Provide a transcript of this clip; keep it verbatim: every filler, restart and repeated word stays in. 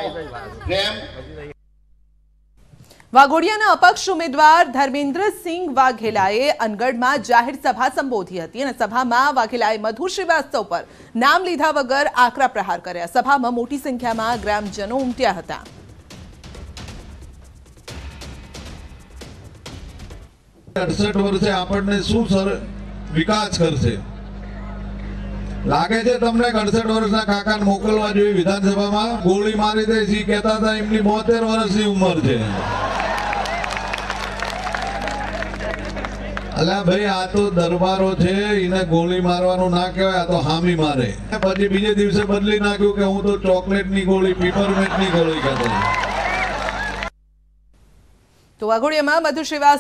વાઘોડિયાના અપક્ષ ઉમેદવાર ધર્મેન્દ્રસિંહ વાઘેલાએ અનગઢમાં જાહેર સભા સંબોધી હતી અને સભામાં વાઘેલાએ મધુ શ્રીવાસ્તવ પર નામ લીધા વગર આકરા પ્રહાર કર્યા। સભામાં મોટી સંખ્યામાં ગ્રામજનો ઉમટ્યા હતા। અડસઠ વર્ષે આપણને શું વિકાસ કરશે લાગે છે તમને? અડસઠ વર્ષના કાકાને મોકલવા જોઈએ વિધાનસભામાં? ગોળી મારી દે છે કહેતા હતા, એમની બોતેર વર્ષની ઉંમર છે। અલ્યા ભાઈ, આ તો દરબારો છે, એને ગોળી મારવાનું ના કહેવાય, આ તો હામી મારે। પછી બીજે દિવસે બદલી નાખ્યું કે હું તો ચોકલેટની ગોળી, પીપરમેન્ટની ગોળી કહેતો। તો વાઘોડિયામાં મધુ શ્રીવાસ્તવ